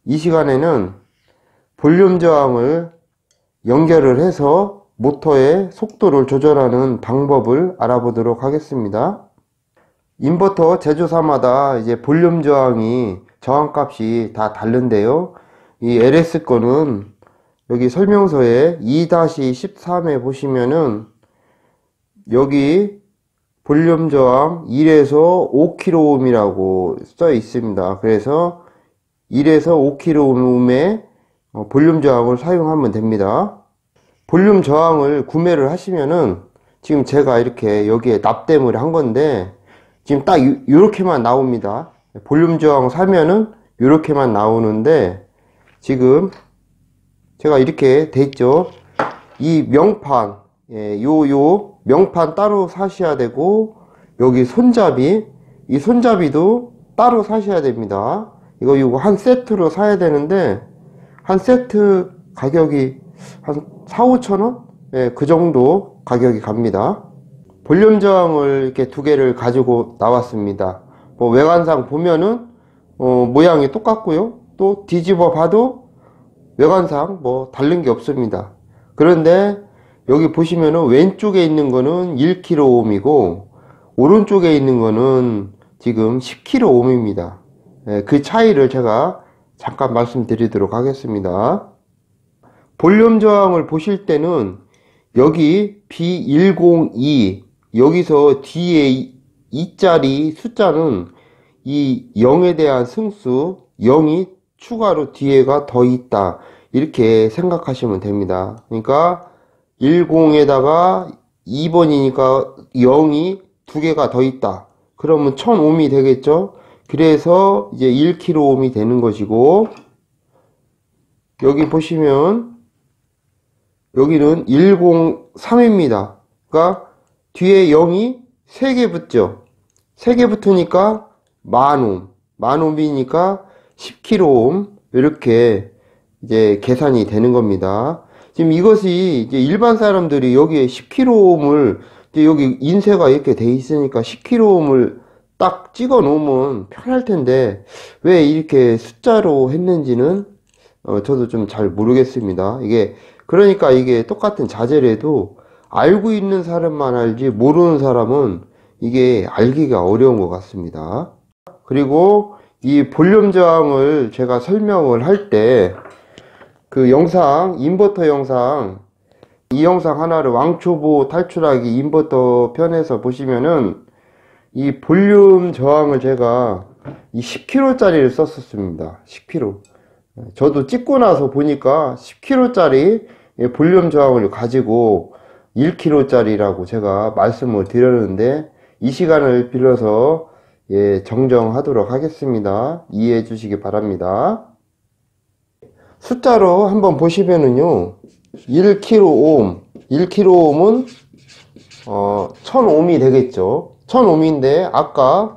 이 시간에는 볼륨 저항을 연결을 해서 모터의 속도를 조절하는 방법을 알아보도록 하겠습니다. 인버터 제조사마다 이제 볼륨 저항이 저항값이 다 다른데요. 이 LS 거는 여기 설명서에 2-13에 보시면은 여기 볼륨 저항 1에서 5kΩ이라고 써 있습니다. 그래서 1에서 5kΩ의 볼륨 저항을 사용하면 됩니다. 볼륨 저항을 구매를 하시면은 지금 제가 이렇게 여기에 납땜을 한 건데 지금 딱 이렇게만 나옵니다. 볼륨 저항 사면은 이렇게만 나오는데 지금 제가 이렇게 돼 있죠. 이 명판, 요 명판 따로 사셔야 되고, 여기 손잡이, 이 손잡이도 따로 사셔야 됩니다. 이거 한 세트로 사야 되는데, 한 세트 가격이 한 4-5천원? 그 정도 가격이 갑니다. 볼륨 저항을 이렇게 두 개를 가지고 나왔습니다. 뭐 외관상 보면은, 모양이 똑같고요. 또 뒤집어 봐도 외관상 뭐 다른 게 없습니다. 그런데 여기 보시면은 왼쪽에 있는 거는 1kΩ이고 오른쪽에 있는 거는 지금 10kΩ입니다. 그 차이를 제가 잠깐 말씀드리도록 하겠습니다. 볼륨 저항을 보실 때는 여기 B102 여기서 뒤에 2자리 숫자는 이 0에 대한 승수 0이 추가로 뒤에가 더 있다 이렇게 생각하시면 됩니다. 그러니까 10에다가 2번이니까 0이 두 개가 더 있다. 그러면 1000ohm이 되겠죠. 그래서 이제 1kΩ이 되는 것이고, 여기 보시면 여기는 103입니다. 그러니까 뒤에 0이 3개 붙죠. 3개 붙으니까 10,000ohm, 10,000ohm이니까 10kΩ 이렇게 이제 계산이 되는 겁니다. 지금 이것이 이제 일반 사람들이 여기에 10kΩ를 여기 인쇄가 이렇게 돼 있으니까 10kΩ를 딱 찍어 놓으면 편할 텐데 왜 이렇게 숫자로 했는지는 저도 좀 잘 모르겠습니다. 그러니까 이게 똑같은 자재라도 알고 있는 사람만 알지 모르는 사람은 이게 알기가 어려운 것 같습니다. 그리고 이 볼륨 저항을 제가 설명을 할 때 그 영상, 인버터 영상, 이 영상 하나를 왕초보 탈출하기 인버터 편에서 보시면은 이 볼륨 저항을 제가 이 10kg 짜리를 썼었습니다. 10kg. 저도 찍고 나서 보니까 10kg 짜리 볼륨 저항을 가지고 1kg 짜리라고 제가 말씀을 드렸는데 이 시간을 빌려서 정정하도록 하겠습니다. 이해해 주시기 바랍니다. 숫자로 한번 보시면은요 1kΩ 1kΩ은 1000ohm이 되겠죠. 1000ohm인데 아까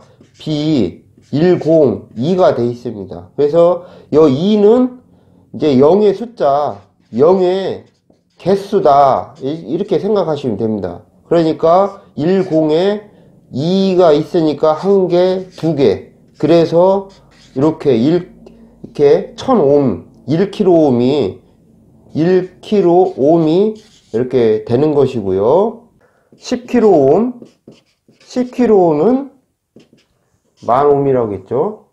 B102가 돼 있습니다. 그래서 이 2는 이제 0의 숫자 0의 개수다 이렇게 생각하시면 됩니다. 그러니까 10에 2가 있으니까 1개, 2개. 그래서 이렇게 1000ohm, 1kΩ이 이렇게 되는 것이고요. 10kΩ, 10kΩ는 10,000ohm이라고 했죠.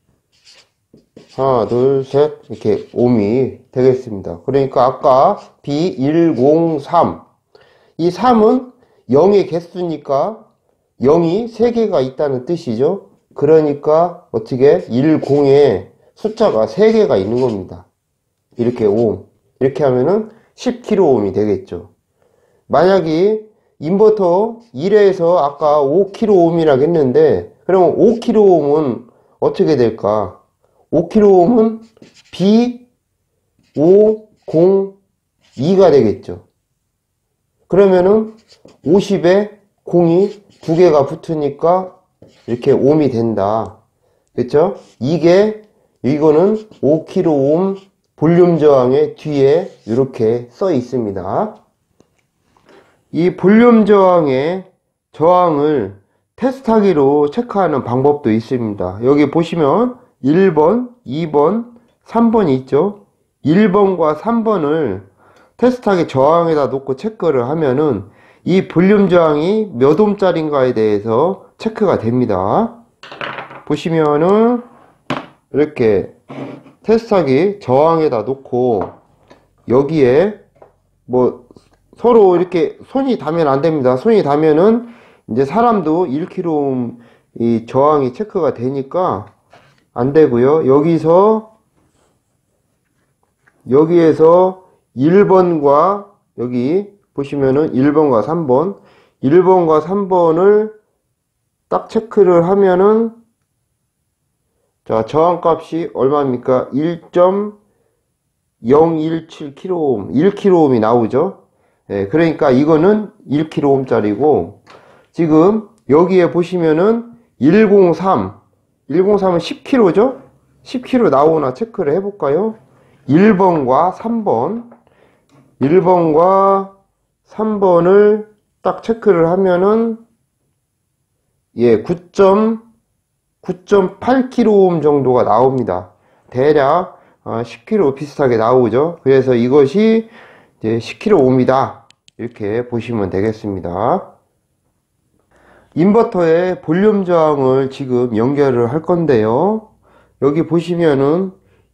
하나, 둘, 셋, 이렇게 ohm이 되겠습니다. 그러니까 아까 B103, 이 3은 0의 개수니까 0이 3개가 있다는 뜻이죠. 그러니까 어떻게 10에 숫자가 3개가 있는 겁니다. 이렇게 오hm. 이렇게 하면은 10kΩ이 되겠죠. 만약에 인버터 1에서 아까 5kΩ이라고 했는데 그러면 5kΩ은 어떻게 될까? 5kΩ은 B502가 되겠죠. 그러면은 50에 0이 두 개가 붙으니까 이렇게 ohm이 된다. 그쵸? 이거는 5kΩ 볼륨 저항의 뒤에 이렇게 써 있습니다. 이 볼륨 저항의 저항을 테스트하기로 체크하는 방법도 있습니다. 여기 보시면 1번, 2번, 3번이 있죠. 1번과 3번을 테스트하기 저항에다 놓고 체크를 하면은 이 볼륨 저항이 몇 옴짜리인가에 대해서 체크가 됩니다. 보시면은 이렇게 테스트하기 저항에다 놓고 여기에 뭐 서로 이렇게 손이 닿으면 안 됩니다. 손이 닿으면은 이제 사람도 1kΩ 이 저항이 체크가 되니까 안 되고요. 여기에서 1번과 여기 보시면은 1번과 3번을 딱 체크를 하면은 자, 저항값이 얼마입니까? 1.017kΩ, 1kΩ이 나오죠. 예, 그러니까 이거는 1kΩ짜리고 지금 여기에 보시면은 103은 10kg죠? 10kg 나오나 체크를 해볼까요? 1번과 3번을 딱 체크를 하면은 예, 9.8kΩ 정도가 나옵니다. 대략 10kg 비슷하게 나오죠. 그래서 이것이 이제 10kΩ이다. 이렇게 보시면 되겠습니다. 인버터의 볼륨 저항을 지금 연결을 할 건데요. 여기 보시면은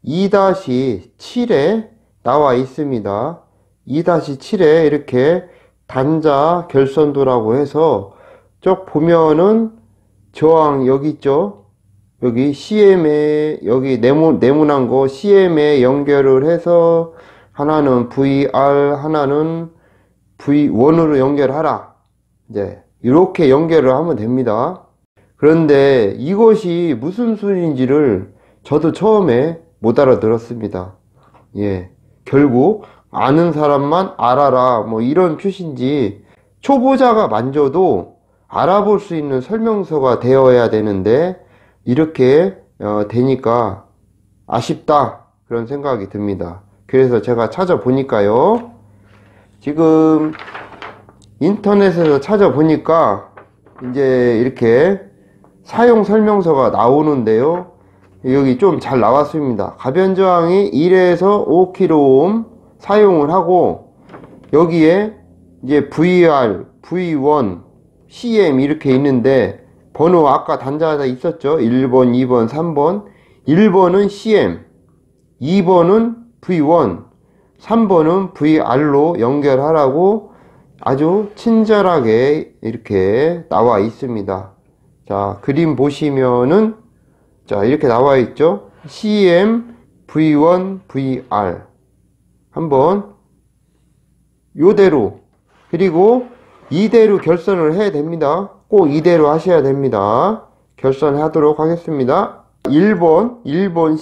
2-7에 나와 있습니다. 2-7에 이렇게 단자 결선도라고 해서 쭉 보면은 저항 여기 있죠. 여기 CM에 여기 네모난 거 CM에 연결을 해서 하나는 VR 하나는 V1으로 연결하라. 이제 이렇게 연결을 하면 됩니다. 그런데 이것이 무슨 소리인지를 저도 처음에 못 알아들었습니다. 예, 결국 아는 사람만 알아라 뭐 이런 표시인지 초보자가 만져도 알아볼 수 있는 설명서가 되어야 되는데 이렇게 되니까 아쉽다 그런 생각이 듭니다. 그래서 제가 찾아보니까요, 지금 인터넷에서 찾아보니까 이제 이렇게 사용 설명서가 나오는데요, 여기 좀 잘 나왔습니다. 가변 저항이 1에서 5kΩ 사용을 하고 여기에 이제 VR, V1, CM 이렇게 있는데 번호 아까 단자가 있었죠. 1번, 2번, 3번. 1번은 CM, 2번은 V1, 3번은 VR로 연결하라고 아주 친절하게 이렇게 나와 있습니다. 자, 그림 보시면은 자, 이렇게 나와 있죠. CM, V1, VR. 한번 요대로, 그리고 이대로 결선을 해야 됩니다. 꼭 이대로 하셔야 됩니다. 결선하도록 하겠습니다. 1번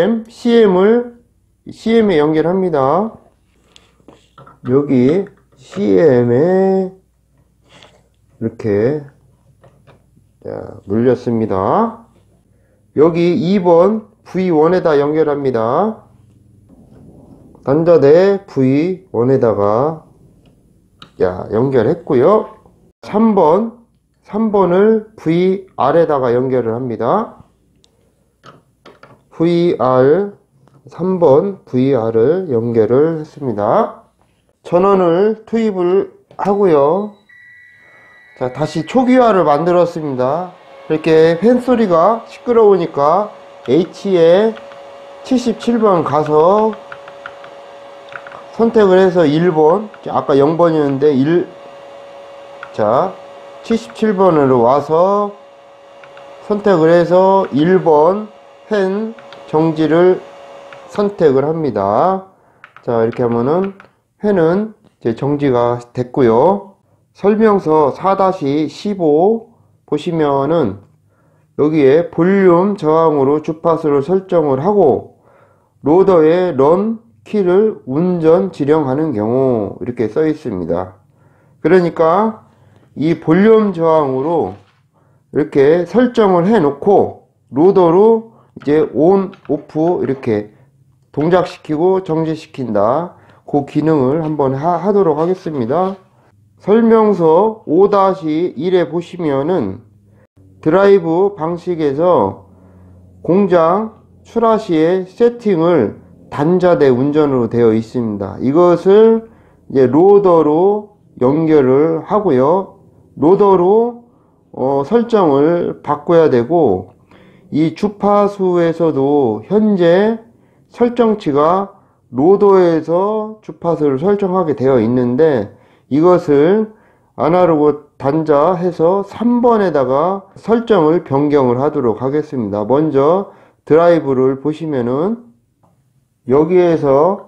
CM에 연결합니다. 여기 CM에 이렇게 눌렸습니다. 여기 2번 V1에다 연결합니다. 단자대 V1에다가 연결했고요. 3번을 VR에다가 연결을 합니다. VR 3번 VR을 연결을 했습니다. 전원을 투입을 하고요. 자, 다시 초기화를 만들었습니다. 이렇게 팬 소리가 시끄러우니까 H에 77번 가서 선택을 해서 1번, 아까 0번이었는데 자, 77번으로 와서 선택을 해서 1번 팬 정지를 선택을 합니다. 자, 이렇게 하면은 팬은 이제 정지가 됐고요. 설명서 4-15 보시면은 여기에 볼륨 저항으로 주파수를 설정을 하고 로더의 런 키를 운전 지령하는 경우 이렇게 써 있습니다. 그러니까 이 볼륨 저항으로 이렇게 설정을 해 놓고 로더로 이제 온, 오프 이렇게 동작시키고 정지시킨다. 그 기능을 한번 하도록 하겠습니다. 설명서 5-1에 보시면은 드라이브 방식에서 공장 출하 시에 세팅을 단자대 운전으로 되어 있습니다. 이것을 이제 로더로 연결을 하고요. 로더로 설정을 바꿔야 되고, 이 주파수에서도 현재 설정치가 로더에서 주파수를 설정하게 되어 있는데, 이것을 아날로그 단자 해서 3번에다가 설정을 변경을 하도록 하겠습니다. 먼저 드라이브를 보시면은 여기에서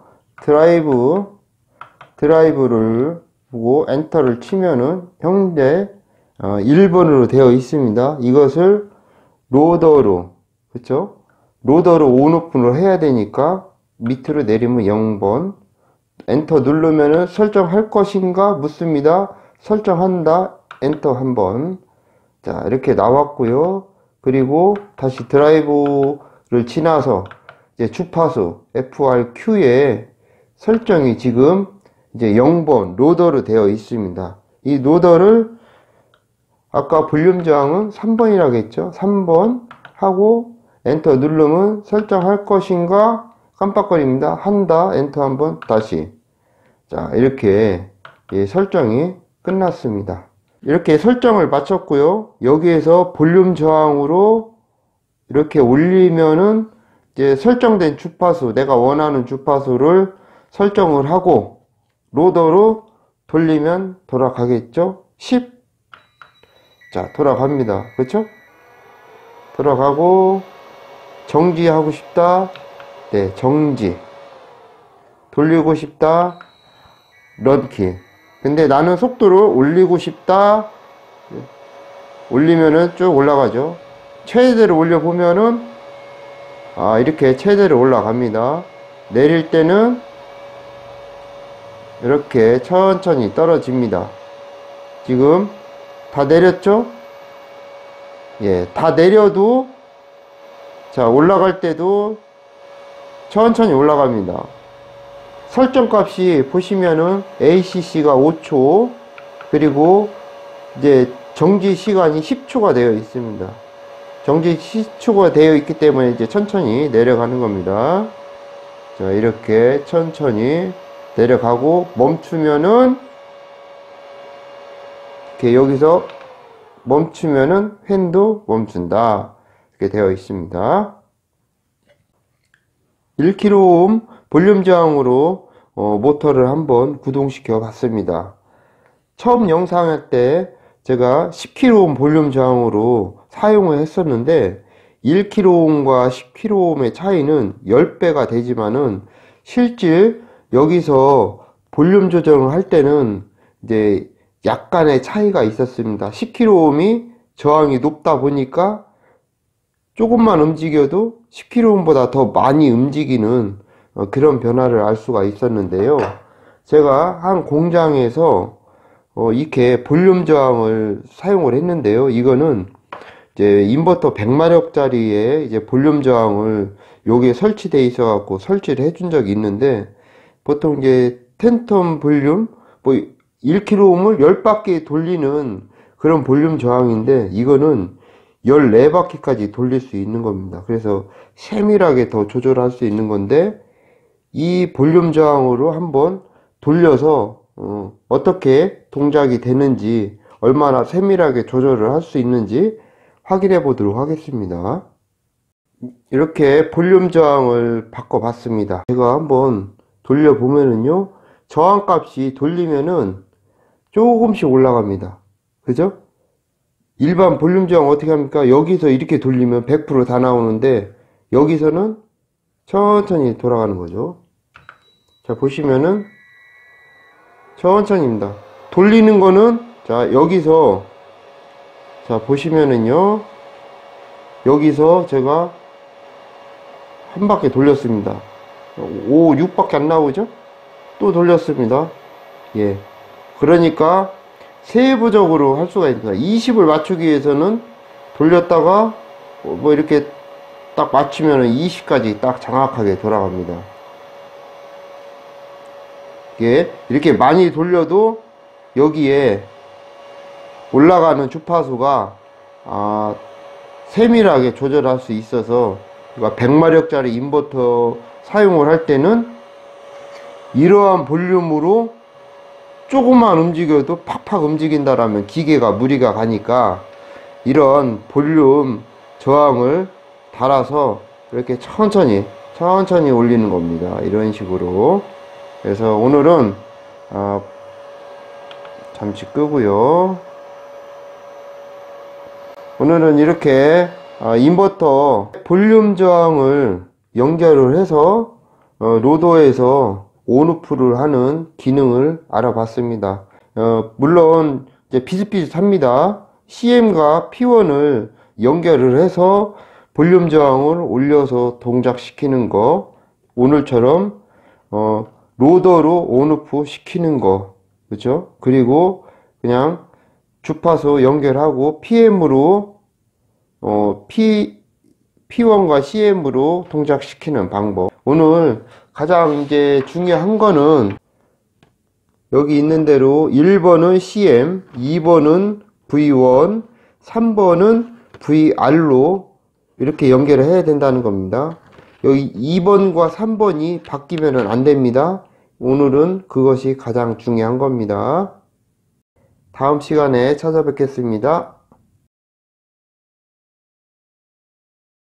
드라이브를 보고 엔터를 치면은 현재 1번으로 되어 있습니다. 이것을 로더로, 그쵸? 로더로 온오픈을 해야 되니까 밑으로 내리면 0번, 엔터 누르면은 설정할 것인가 묻습니다. 설정한다, 엔터 한번. 자, 이렇게 나왔고요. 그리고 다시 드라이브를 지나서 이제 주파수 FRQ에 설정이 지금 이제 0번 로더로 되어 있습니다. 이 로더를 아까 볼륨 저항은 3번이라고 했죠. 3번 하고 엔터 누르면 설정할 것인가 깜빡거립니다. 한다, 엔터 한번 다시. 자, 이렇게 설정이 끝났습니다. 이렇게 설정을 마쳤고요. 여기에서 볼륨 저항으로 이렇게 올리면은 이제 설정된 주파수, 내가 원하는 주파수를 설정을 하고 로더로 돌리면 돌아가겠죠? 10. 자, 돌아갑니다. 그렇죠? 돌아가고 정지하고 싶다. 네, 정지. 돌리고 싶다. 런키. 근데 나는 속도를 올리고 싶다. 올리면은 쭉 올라가죠. 최대로 올려보면은 이렇게 최대로 올라갑니다. 내릴 때는 이렇게 천천히 떨어집니다. 지금 다 내렸죠? 예, 다 내려도 자, 올라갈 때도 천천히 올라갑니다. 설정 값이 보시면은 ACC가 5초, 그리고 이제 정지 시간이 10초가 되어 있습니다. 정지 10초가 되어 있기 때문에 이제 천천히 내려가는 겁니다. 자, 이렇게 천천히 내려가고 멈추면은 이렇게 여기서 멈추면은 팬도 멈춘다. 이렇게 되어 있습니다. 1kΩ 볼륨 저항으로 모터를 한번 구동시켜 봤습니다. 처음 영상할 때 제가 10kΩ 볼륨 저항으로 사용을 했었는데 1kΩ과 10kΩ의 차이는 10배가 되지만은 실제 여기서 볼륨 조정을 할 때는 이제 약간의 차이가 있었습니다. 10kΩ이 저항이 높다 보니까 조금만 움직여도 10kΩ보다 더 많이 움직이는 그런 변화를 알 수가 있었는데요. 제가 한 공장에서 이렇게 볼륨 저항을 사용을 했는데요. 이거는 이제 인버터 100마력짜리에 이제 볼륨 저항을 여기에 설치되어 있어 갖고 설치를 해준 적이 있는데, 보통 이제 10톤 볼륨 뭐 1kΩ을 10바퀴 돌리는 그런 볼륨 저항인데, 이거는 14바퀴까지 돌릴 수 있는 겁니다. 그래서 세밀하게 더 조절할 수 있는 건데, 이 볼륨 저항으로 한번 돌려서 어떻게 동작이 되는지, 얼마나 세밀하게 조절을 할 수 있는지 확인해 보도록 하겠습니다. 이렇게 볼륨 저항을 바꿔 봤습니다. 제가 한번 돌려 보면은요, 저항 값이 돌리면은 조금씩 올라갑니다. 그죠? 일반 볼륨 저항 어떻게 합니까? 여기서 이렇게 돌리면 100% 다 나오는데 여기서는 천천히 돌아가는 거죠. 자, 보시면은 천천히입니다. 돌리는 거는 자, 여기서 자, 보시면은요, 여기서 제가 한 바퀴 돌렸습니다. 5, 6밖에 안 나오죠? 또 돌렸습니다. 예. 그러니까 세부적으로 할 수가 있습니다. 20을 맞추기 위해서는 돌렸다가 뭐 이렇게 딱 맞추면은 20까지 딱 정확하게 돌아갑니다. 예. 이렇게 많이 돌려도 여기에 올라가는 주파수가 세밀하게 조절할 수 있어서 그러니까 100마력짜리 인버터 사용을 할 때는 이러한 볼륨으로 조금만 움직여도 팍팍 움직인다라면 기계가 무리가 가니까 이런 볼륨 저항을 달아서 이렇게 천천히 올리는 겁니다. 이런 식으로. 그래서 오늘은 잠시 끄고요. 오늘은 이렇게 인버터 볼륨 저항을 연결을 해서 로더에서 온오프를 하는 기능을 알아봤습니다. 물론 이제 비슷비슷합니다. CM과 P1을 연결을 해서 볼륨 저항을 올려서 동작시키는 거, 오늘처럼 로더로 온오프 시키는 거, 그렇죠? 그리고 그냥 주파수 연결하고 PM으로 P1과 CM으로 동작시키는 방법. 오늘 가장 이제 중요한 거는 여기 있는 대로 1번은 CM, 2번은 V1, 3번은 VR로 이렇게 연결을 해야 된다는 겁니다. 여기 2번과 3번이 바뀌면 안 됩니다. 오늘은 그것이 가장 중요한 겁니다. 다음 시간에 찾아뵙겠습니다.